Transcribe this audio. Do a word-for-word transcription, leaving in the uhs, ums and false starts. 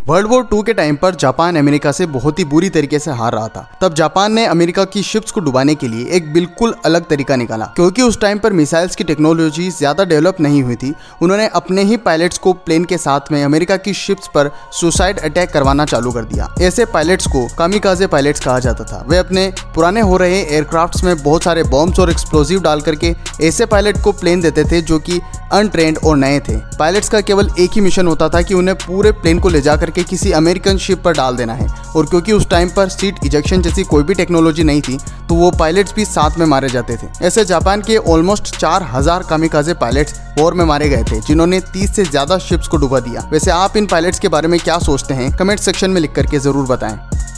World war two के time पर Japan America से बहुत ही बुरी तरीके से हार रहा था। तब जापान ने अमेरिका की शिप्स को डुबाने के लिए एक बिल्कुल अलग तरीका निकाला। क्योंकि उस टाइम पर मिसाइल्स की टेक्नोलॉजी ज्यादा डेवलप नहीं हुई थी, उन्होंने अपने ही पायलट्स को प्लेन के साथ में अमेरिका की शिप्स पर सुसाइड अटैक करवाना चालू कर दिया। ऐसे पायलट्स को कामिकाजे पायलट्स कहा जाता था। वे अपने पुराने हो रहे एयरक्राफ्ट्स में बहुत सारे बॉम्ब्स और एक्सप्लोजिव डाल करके ऐसे पायलट को प्लेन देते थे जो कि अनट्रेंड और नए थे। पायलट्स का केवल एक ही मिशन होता था कि उन्हें पूरे प्लेन को ले जा करके किसी अमेरिकन शिप पर डाल देना है। और क्योंकि उस टाइम पर सीट इजेक्शन जैसी कोई भी टेक्नोलॉजी नहीं थी, तो वो पायलट्स भी साथ में मारे जाते थे। ऐसे जापान के ऑलमोस्ट चार हजार कामिकाजे पायलट्स वॉर में मारे गए थे, जिन्होंने तीस से ज्यादा शिप्स को डुबा दिया। वैसे आप इन पायलट्स के बारे में क्या सोचते हैं, कमेंट सेक्शन में लिख करके जरूर बताएं।